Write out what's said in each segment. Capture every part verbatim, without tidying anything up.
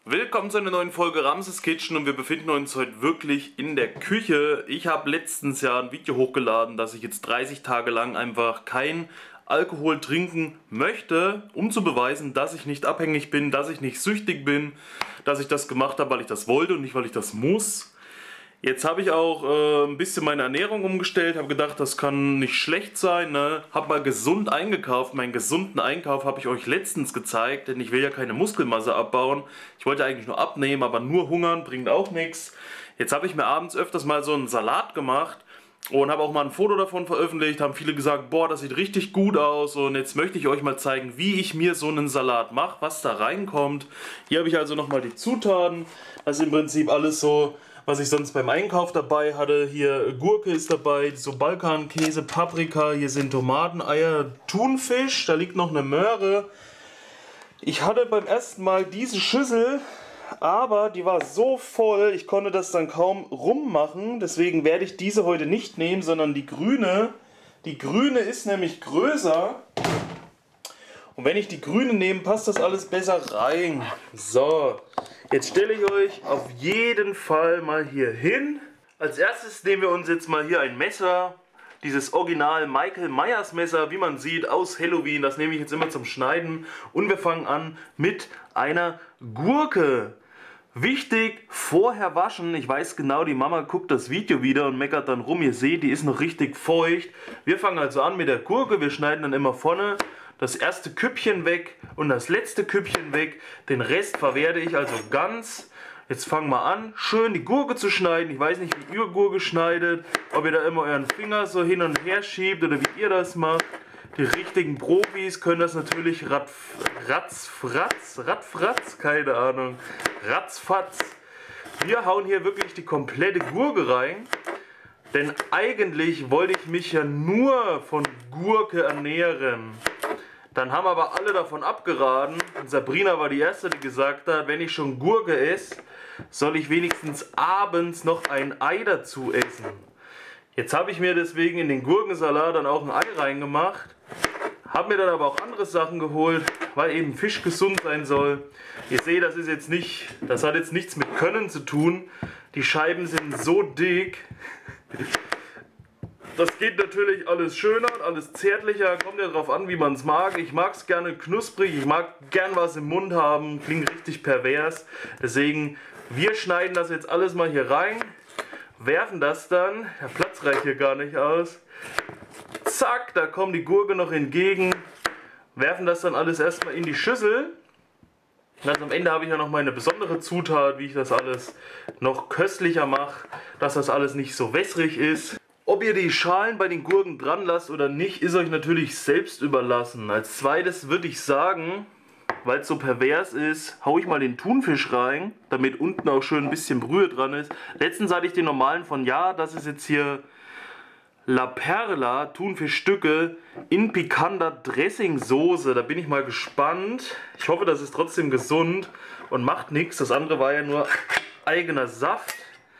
Willkommen zu einer neuen Folge Ramses Kitchen und wir befinden uns heute wirklich in der Küche. Ich habe letztens ja ein Video hochgeladen, dass ich jetzt dreißig Tage lang einfach kein Alkohol trinken möchte, um zu beweisen, dass ich nicht abhängig bin, dass ich nicht süchtig bin, dass ich das gemacht habe, weil ich das wollte und nicht, weil ich das muss. Jetzt habe ich auch äh, ein bisschen meine Ernährung umgestellt, habe gedacht, das kann nicht schlecht sein, ne? Habe mal gesund eingekauft, meinen gesunden Einkauf habe ich euch letztens gezeigt, denn ich will ja keine Muskelmasse abbauen. Ich wollte eigentlich nur abnehmen, aber nur hungern bringt auch nichts. Jetzt habe ich mir abends öfters mal so einen Salat gemacht und habe auch mal ein Foto davon veröffentlicht, haben viele gesagt, boah, das sieht richtig gut aus und jetzt möchte ich euch mal zeigen, wie ich mir so einen Salat mache, was da reinkommt. Hier habe ich also nochmal die Zutaten, das ist im Prinzip alles so, was ich sonst beim Einkauf dabei hatte. Hier Gurke ist dabei, so Balkankäse, Paprika, hier sind Tomaten, Eier, Thunfisch, da liegt noch eine Möhre. Ich hatte beim ersten Mal diese Schüssel, aber die war so voll, ich konnte das dann kaum rummachen. Deswegen werde ich diese heute nicht nehmen, sondern die grüne. Die grüne ist nämlich größer. Und wenn ich die grüne nehme, passt das alles besser rein. So, jetzt stelle ich euch auf jeden Fall mal hier hin. Als erstes nehmen wir uns jetzt mal hier ein Messer. Dieses Original Michael Myers Messer, wie man sieht, aus Halloween. Das nehme ich jetzt immer zum Schneiden. Und wir fangen an mit einer Gurke. Wichtig, vorher waschen. Ich weiß genau, die Mama guckt das Video wieder und meckert dann rum. Ihr seht, die ist noch richtig feucht. Wir fangen also an mit der Gurke. Wir schneiden dann immer vorne das erste Küppchen weg und das letzte Küppchen weg. Den Rest verwerde ich also ganz. Jetzt fangen wir an, schön die Gurke zu schneiden. Ich weiß nicht, wie ihr Gurke schneidet. Ob ihr da immer euren Finger so hin und her schiebt oder wie ihr das macht. Die richtigen Profis können das natürlich rat, ratzfratz, ratzfratz, keine Ahnung, ratzfatz. Wir hauen hier wirklich die komplette Gurke rein. Denn eigentlich wollte ich mich ja nur von Gurke ernähren. Dann haben aber alle davon abgeraten. Und Sabrina war die erste, die gesagt hat, wenn ich schon Gurke esse, soll ich wenigstens abends noch ein Ei dazu essen. Jetzt habe ich mir deswegen in den Gurkensalat dann auch ein Ei reingemacht. Habe mir dann aber auch andere Sachen geholt, weil eben Fisch gesund sein soll. Ihr seht, das ist jetzt nicht, das hat jetzt nichts mit Können zu tun. Die Scheiben sind so dick. Das geht natürlich alles schöner, alles zärtlicher, kommt ja drauf an, wie man es mag. Ich mag es gerne knusprig, ich mag gern was im Mund haben, klingt richtig pervers. Deswegen, wir schneiden das jetzt alles mal hier rein, werfen das dann, der Platz reicht hier gar nicht aus. Zack, da kommt die Gurke noch entgegen, werfen das dann alles erstmal in die Schüssel. Ganz am Ende habe ich ja noch meine besondere Zutat, wie ich das alles noch köstlicher mache, dass das alles nicht so wässrig ist. Ob ihr die Schalen bei den Gurken dran lasst oder nicht, ist euch natürlich selbst überlassen. Als zweites würde ich sagen, weil es so pervers ist, haue ich mal den Thunfisch rein, damit unten auch schön ein bisschen Brühe dran ist. Letztens hatte ich den normalen von, ja, das ist jetzt hier La Perla, Thunfischstücke in pikanter Dressingsoße. Da bin ich mal gespannt. Ich hoffe, das ist trotzdem gesund und macht nichts. Das andere war ja nur eigener Saft.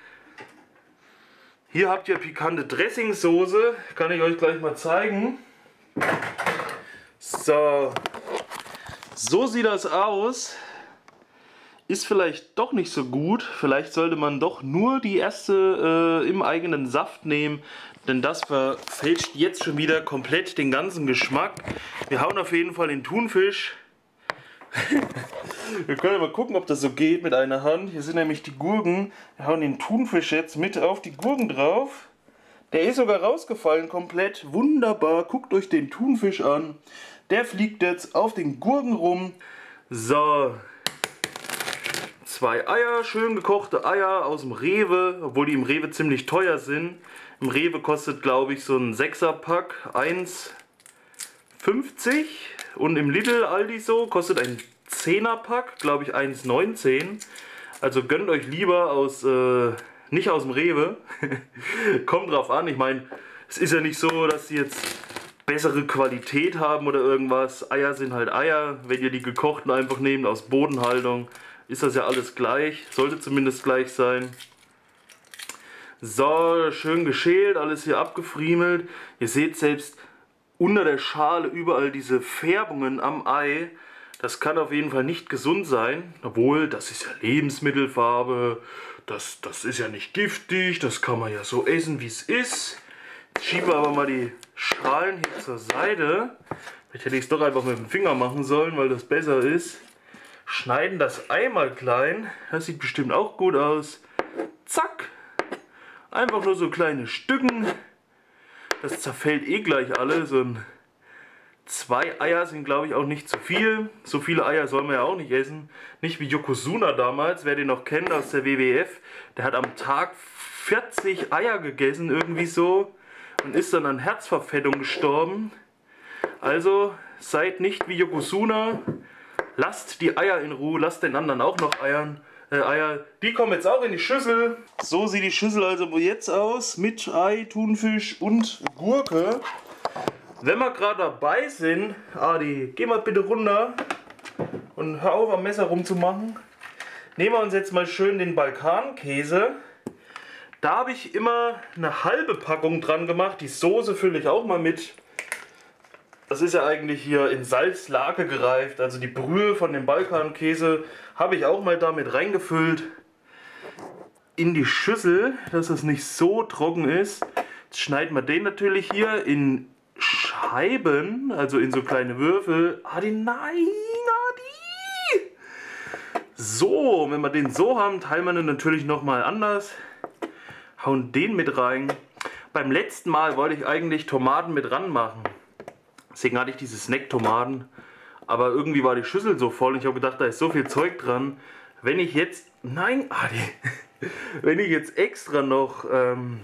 Hier habt ihr pikante Dressingsoße, kann ich euch gleich mal zeigen. So, so sieht das aus. Ist vielleicht doch nicht so gut. Vielleicht sollte man doch nur die erste äh, im eigenen Saft nehmen, denn das verfälscht jetzt schon wieder komplett den ganzen Geschmack. Wir hauen auf jeden Fall den Thunfisch. Wir können mal gucken, ob das so geht mit einer Hand. Hier sind nämlich die Gurken. Wir hauen den Thunfisch jetzt mit auf die Gurken drauf. Der ist sogar rausgefallen komplett. Wunderbar. Guckt euch den Thunfisch an. Der fliegt jetzt auf den Gurken rum. So. Zwei Eier, schön gekochte Eier aus dem Rewe. Obwohl die im Rewe ziemlich teuer sind. Im Rewe kostet, glaube ich, so ein Sechser-Pack eins fünfzig. Und im Lidl Aldi so kostet ein Zehner-Pack, glaube ich, eins neunzehn. Also gönnt euch lieber aus, äh, nicht aus dem Rewe. Kommt drauf an, ich meine, es ist ja nicht so, dass die jetzt bessere Qualität haben oder irgendwas. Eier sind halt Eier. Wenn ihr die gekochten einfach nehmt aus Bodenhaltung, ist das ja alles gleich. Sollte zumindest gleich sein. So, schön geschält, alles hier abgefriemelt. Ihr seht selbst unter der Schale überall diese Färbungen am Ei. Das kann auf jeden Fall nicht gesund sein. Obwohl, das ist ja Lebensmittelfarbe. Das, das ist ja nicht giftig. Das kann man ja so essen, wie es ist. Jetzt schieben wir aber mal die Schalen hier zur Seite. Vielleicht hätte ich es doch einfach mit dem Finger machen sollen, weil das besser ist. Schneiden das einmal klein. Das sieht bestimmt auch gut aus. Zack. Einfach nur so kleine Stücken. Das zerfällt eh gleich alles. Und zwei Eier sind, glaube ich, auch nicht zu viel. So viele Eier soll man ja auch nicht essen. Nicht wie Yokozuna damals, wer den noch kennt aus der W W F. Der hat am Tag vierzig Eier gegessen, irgendwie so. Und ist dann an Herzverfettung gestorben. Also seid nicht wie Yokozuna. Lasst die Eier in Ruhe. Lasst den anderen auch noch Eiern. Äh, Eier. Die kommen jetzt auch in die Schüssel. So sieht die Schüssel also jetzt aus. Mit Ei, Thunfisch und Gurke. Wenn wir gerade dabei sind, Adi, geh mal bitte runter und hör auf am Messer rumzumachen. Nehmen wir uns jetzt mal schön den Balkankäse. Da habe ich immer eine halbe Packung dran gemacht. Die Soße fülle ich auch mal mit. Das ist ja eigentlich hier in Salzlake gereift. Also die Brühe von dem Balkankäse habe ich auch mal damit reingefüllt. In die Schüssel, dass es nicht so trocken ist. Jetzt schneiden wir den natürlich hier in Scheiben, also in so kleine Würfel. Adi, nein, Adi! So, wenn wir den so haben, teilen wir den natürlich nochmal anders. Hauen den mit rein. Beim letzten Mal wollte ich eigentlich Tomaten mit ranmachen. Deswegen hatte ich diese Snack-Tomaten. Aber irgendwie war die Schüssel so voll und ich habe gedacht, da ist so viel Zeug dran. Wenn ich jetzt... Nein, Adi! Wenn ich jetzt extra noch ähm,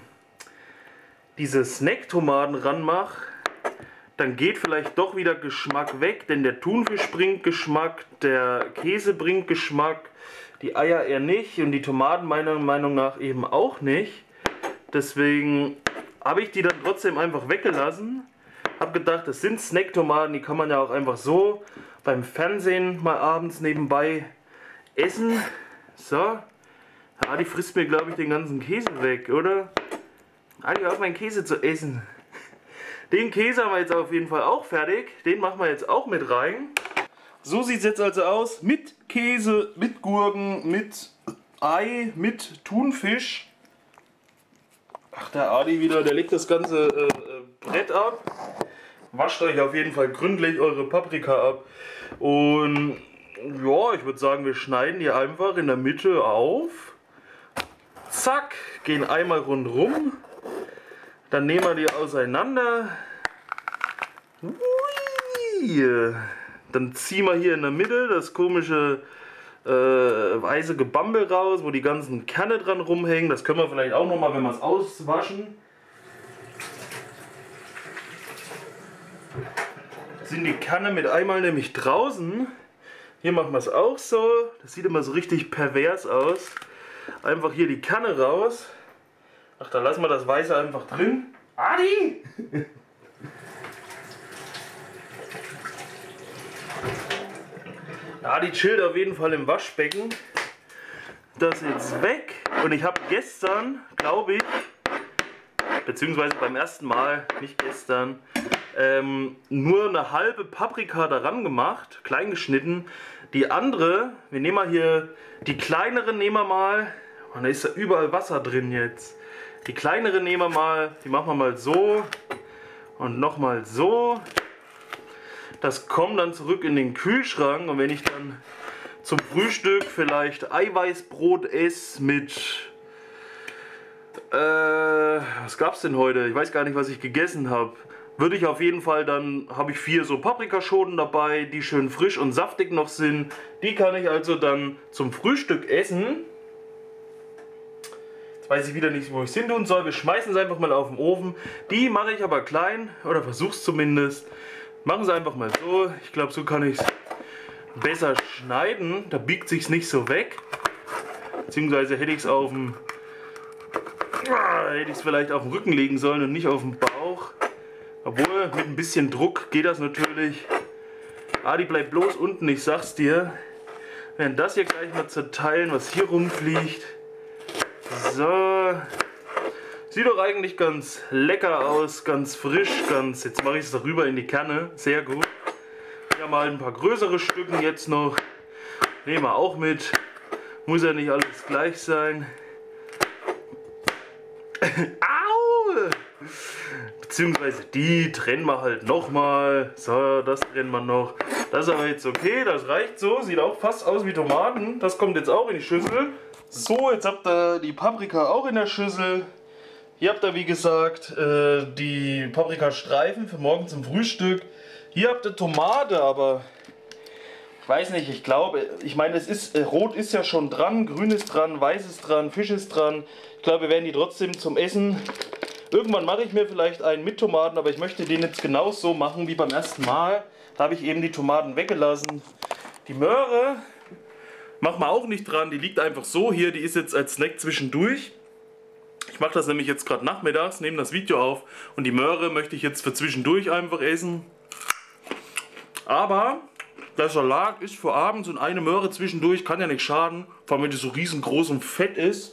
diese Snack-Tomaten ranmache, dann geht vielleicht doch wieder Geschmack weg. Denn der Thunfisch bringt Geschmack, der Käse bringt Geschmack, die Eier eher nicht und die Tomaten meiner Meinung nach eben auch nicht. Deswegen habe ich die dann trotzdem einfach weggelassen. Habe gedacht, das sind Snack-Tomaten, die kann man ja auch einfach so beim Fernsehen mal abends nebenbei essen. So. Ja, die frisst mir, glaube ich, den ganzen Käse weg, oder? Adi, hör auf, meinen Käse zu essen. Den Käse haben wir jetzt auf jeden Fall auch fertig. Den machen wir jetzt auch mit rein. So sieht es jetzt also aus. Mit Käse, mit Gurken, mit Ei, mit Thunfisch. Ach, der Adi wieder, der legt das ganze äh, äh, Brett ab. Wascht euch auf jeden Fall gründlich eure Paprika ab. Und ja, ich würde sagen, wir schneiden die einfach in der Mitte auf. Zack, gehen einmal rundherum. Dann nehmen wir die auseinander. Ui. Dann ziehen wir hier in der Mitte das komische äh, weiße Gebammel raus, wo die ganzen Kerne dran rumhängen. Das können wir vielleicht auch nochmal, wenn wir es auswaschen. Sind die Kerne mit einmal nämlich draußen. Hier machen wir es auch so. Das sieht immer so richtig pervers aus. Einfach hier die Kanne raus. Ach, da lassen wir das Weiße einfach drin. Adi! Ja, die chillt auf jeden Fall im Waschbecken. Das ist jetzt weg. Und ich habe gestern, glaube ich, beziehungsweise beim ersten Mal, nicht gestern, ähm, nur eine halbe Paprika daran gemacht, klein geschnitten. Die andere, wir nehmen mal hier, die kleinere nehmen wir mal, und da ist ja überall Wasser drin jetzt. Die kleinere nehmen wir mal, die machen wir mal so und nochmal so. Das kommt dann zurück in den Kühlschrank und wenn ich dann zum Frühstück vielleicht Eiweißbrot esse mit, äh, was gab's denn heute? Ich weiß gar nicht, was ich gegessen habe. Würde ich auf jeden Fall, dann habe ich vier so Paprikaschoten dabei, die schön frisch und saftig noch sind. Die kann ich also dann zum Frühstück essen. Jetzt weiß ich wieder nicht, wo ich es hin tun soll. Wir schmeißen es einfach mal auf den Ofen. Die mache ich aber klein, oder versuch's zumindest. Machen Sie einfach mal so. Ich glaube, so kann ich es besser schneiden. Da biegt sich's nicht so weg. Beziehungsweise hätte ich es auf dem, hätte ich es vielleicht auf den Rücken legen sollen und nicht auf den Bauch. Obwohl, mit ein bisschen Druck geht das natürlich. Ah, die bleibt bloß unten, ich sag's dir. Wir werden das hier gleich mal zerteilen, was hier rumfliegt. So. Sieht doch eigentlich ganz lecker aus, ganz frisch, ganz... Jetzt mache ich es darüber in die Kanne, sehr gut. ja mal ein paar größere Stücken jetzt noch. Nehmen wir auch mit. Muss ja nicht alles gleich sein. Au! Beziehungsweise die trennen wir halt nochmal. So, das trennen wir noch. Das ist aber jetzt okay, das reicht so. Sieht auch fast aus wie Tomaten. Das kommt jetzt auch in die Schüssel. So, jetzt habt ihr die Paprika auch in der Schüssel. Hier habt ihr, wie gesagt, die Paprikastreifen für morgen zum Frühstück. Hier habt ihr Tomate, aber ich weiß nicht, ich glaube, ich meine, es ist, rot ist ja schon dran, grün ist dran, weiß ist dran, Fisch ist dran. Ich glaube, wir werden die trotzdem zum Essen. Irgendwann mache ich mir vielleicht einen mit Tomaten, aber ich möchte den jetzt genauso machen wie beim ersten Mal. Da habe ich eben die Tomaten weggelassen. Die Möhre machen wir auch nicht dran, die liegt einfach so hier, die ist jetzt als Snack zwischendurch. Ich mache das nämlich jetzt gerade nachmittags, nehme das Video auf und die Möhre möchte ich jetzt für zwischendurch einfach essen. Aber der Salat ist für abends und eine Möhre zwischendurch kann ja nicht schaden, vor allem wenn die so riesengroß und fett ist.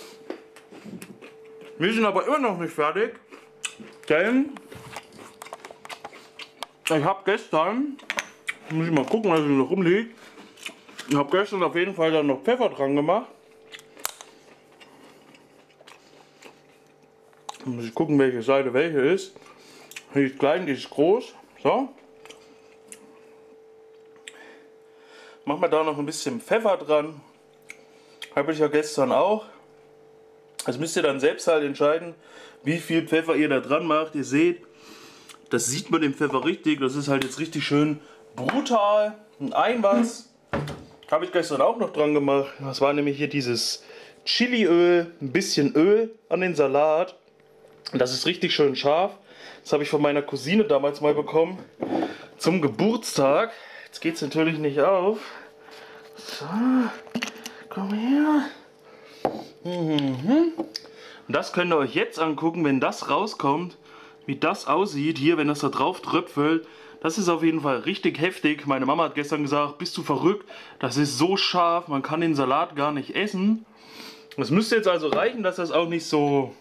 Wir sind aber immer noch nicht fertig, denn ich habe gestern, muss ich mal gucken, was hier noch rumliegt, ich habe gestern auf jeden Fall dann noch Pfeffer dran gemacht. Muss ich gucken, welche Seite welche ist. Die ist klein, die ist groß. So. Machen wir da noch ein bisschen Pfeffer dran. Habe ich ja gestern auch. Das müsst ihr dann selbst halt entscheiden, wie viel Pfeffer ihr da dran macht. Ihr seht, das sieht man dem Pfeffer richtig. Das ist halt jetzt richtig schön brutal. Ein Eiweiß habe ich gestern auch noch dran gemacht. Das war nämlich hier dieses Chiliöl, ein bisschen Öl an den Salat. Das ist richtig schön scharf. Das habe ich von meiner Cousine damals mal bekommen zum Geburtstag. Jetzt geht es natürlich nicht auf. So, komm her. Mhm. Und das könnt ihr euch jetzt angucken, wenn das rauskommt, wie das aussieht. Hier, wenn das da drauf tröpfelt. Das ist auf jeden Fall richtig heftig. Meine Mama hat gestern gesagt, bist du verrückt? Das ist so scharf, man kann den Salat gar nicht essen. Das müsste jetzt also reichen, dass das auch nicht so,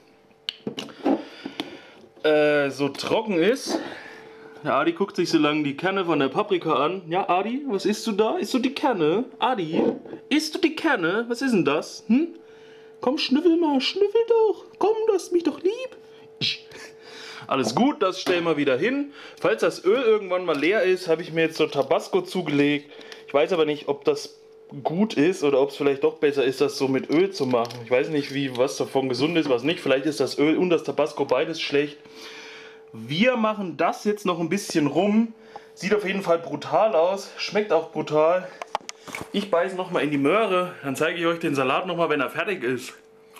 äh, so trocken ist. Der Adi guckt sich so lange die Kerne von der Paprika an. Ja, Adi, was isst du da? Isst du die Kerne? Adi, isst du die Kerne? Was ist denn das? Hm? Komm, schnüffel mal, schnüffel doch. Komm, du hast mich doch lieb. Alles gut, das stellen wir wieder hin. Falls das Öl irgendwann mal leer ist, habe ich mir jetzt so Tabasco zugelegt. Ich weiß aber nicht, ob das gut ist oder ob es vielleicht doch besser ist, das so mit Öl zu machen. Ich weiß nicht, wie, was davon gesund ist, was nicht. Vielleicht ist das Öl und das Tabasco beides schlecht. Wir machen das jetzt noch ein bisschen rum. Sieht auf jeden Fall brutal aus. Schmeckt auch brutal. Ich beiße nochmal in die Möhre. Dann zeige ich euch den Salat nochmal, wenn er fertig ist.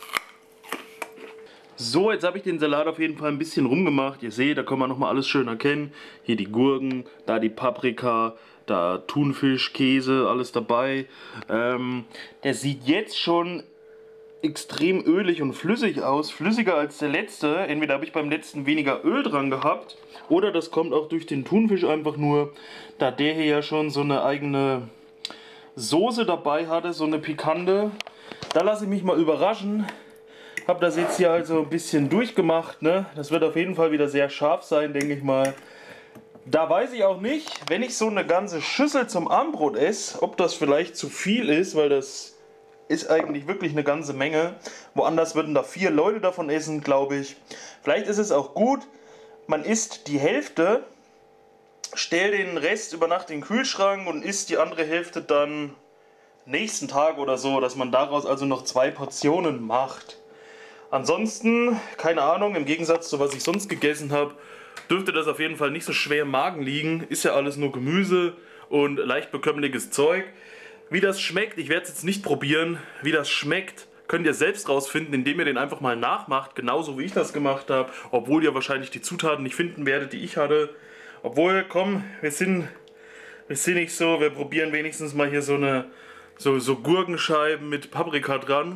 So, jetzt habe ich den Salat auf jeden Fall ein bisschen rumgemacht. Ihr seht, da kann man nochmal alles schön erkennen. Hier die Gurken, da die Paprika, da Thunfisch, Käse, alles dabei. Ähm, der sieht jetzt schon extrem ölig und flüssig aus, flüssiger als der letzte. Entweder habe ich beim letzten weniger Öl dran gehabt oder das kommt auch durch den Thunfisch einfach nur, da der hier ja schon so eine eigene Soße dabei hatte, so eine pikante. Da lasse ich mich mal überraschen. Habe das jetzt hier also ein bisschen durchgemacht, ne? Das wird auf jeden Fall wieder sehr scharf sein, denke ich mal. Da weiß ich auch nicht, wenn ich so eine ganze Schüssel zum Abendbrot esse, ob das vielleicht zu viel ist, weil das ist eigentlich wirklich eine ganze Menge. Woanders würden da vier Leute davon essen, glaube ich. Vielleicht ist es auch gut, man isst die Hälfte, stellt den Rest über Nacht in den Kühlschrank und isst die andere Hälfte dann nächsten Tag oder so, dass man daraus also noch zwei Portionen macht. Ansonsten, keine Ahnung, im Gegensatz zu was ich sonst gegessen habe, dürfte das auf jeden Fall nicht so schwer im Magen liegen. Ist ja alles nur Gemüse und leicht bekömmliches Zeug. Wie das schmeckt, ich werde es jetzt nicht probieren. Wie das schmeckt, könnt ihr selbst rausfinden, indem ihr den einfach mal nachmacht, genauso wie ich das gemacht habe. Obwohl ihr wahrscheinlich die Zutaten nicht finden werdet, die ich hatte. Obwohl, komm, wir sind, wir sind nicht so, wir probieren wenigstens mal hier so eine so, so Gurkenscheiben mit Paprika dran.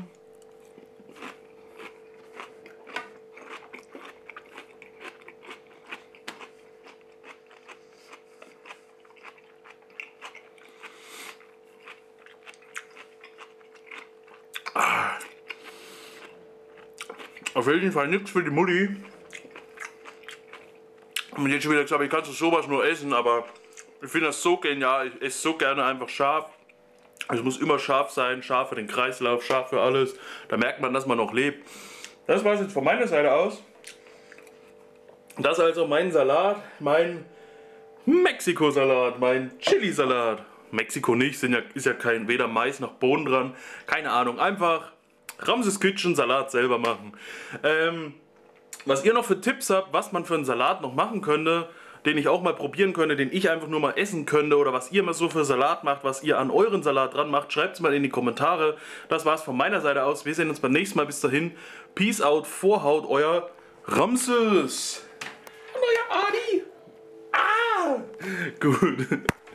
Auf jeden Fall nichts für die Mutti. Und jetzt schon wieder gesagt, ich kann sowas nur essen, aber Ich finde das so genial. Ich esse so gerne einfach scharf. Also es muss immer scharf sein, scharf für den Kreislauf, scharf für alles. Da merkt man, dass man noch lebt. Das war es jetzt von meiner Seite aus. Das ist also mein Salat, mein Mexiko-Salat, mein Chili-Salat. Mexiko nicht, sind ja, ist ja kein weder Mais noch Bohnen dran. Keine Ahnung, einfach Ramses Kitchen Salat selber machen. Ähm, was ihr noch für Tipps habt, was man für einen Salat noch machen könnte, den ich auch mal probieren könnte, den ich einfach nur mal essen könnte, oder was ihr mal so für Salat macht, was ihr an euren Salat dran macht, schreibt es mal in die Kommentare. Das war's von meiner Seite aus. Wir sehen uns beim nächsten Mal. Bis dahin. Peace out, Vorhaut, euer Ramses. Und euer Adi. Ah! Gut.